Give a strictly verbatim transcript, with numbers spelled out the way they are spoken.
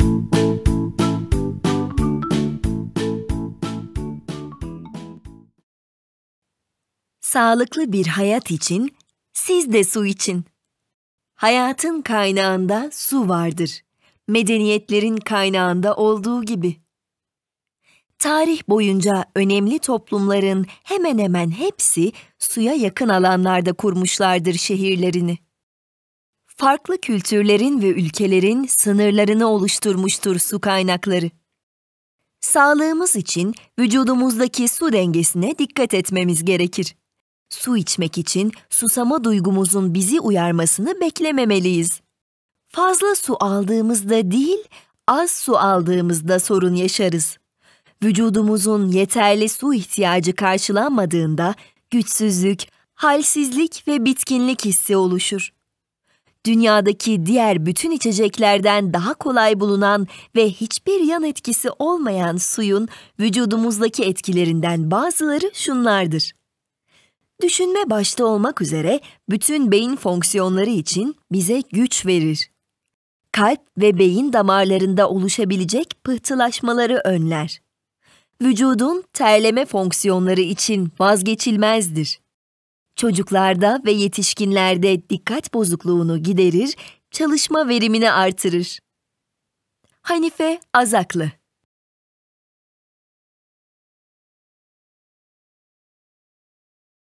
Sağlıklı bir hayat için siz de su için. Hayatın kaynağında su vardır. Medeniyetlerin kaynağında olduğu gibi. Tarih boyunca önemli toplumların hemen hemen hepsi suya yakın alanlarda kurmuşlardır şehirlerini. Farklı kültürlerin ve ülkelerin sınırlarını oluşturmuştur su kaynakları. Sağlığımız için vücudumuzdaki su dengesine dikkat etmemiz gerekir. Su içmek için susama duygumuzun bizi uyarmasını beklememeliyiz. Fazla su aldığımızda değil, az su aldığımızda sorun yaşarız. Vücudumuzun yeterli su ihtiyacı karşılanmadığında güçsüzlük, halsizlik ve bitkinlik hissi oluşur. Dünyadaki diğer bütün içeceklerden daha kolay bulunan ve hiçbir yan etkisi olmayan suyun vücudumuzdaki etkilerinden bazıları şunlardır. Düşünme başta olmak üzere bütün beyin fonksiyonları için bize güç verir. Kalp ve beyin damarlarında oluşabilecek pıhtılaşmaları önler. Vücudun terleme fonksiyonları için vazgeçilmezdir. Çocuklarda ve yetişkinlerde dikkat bozukluğunu giderir, çalışma verimini artırır. Hanife Azaklı.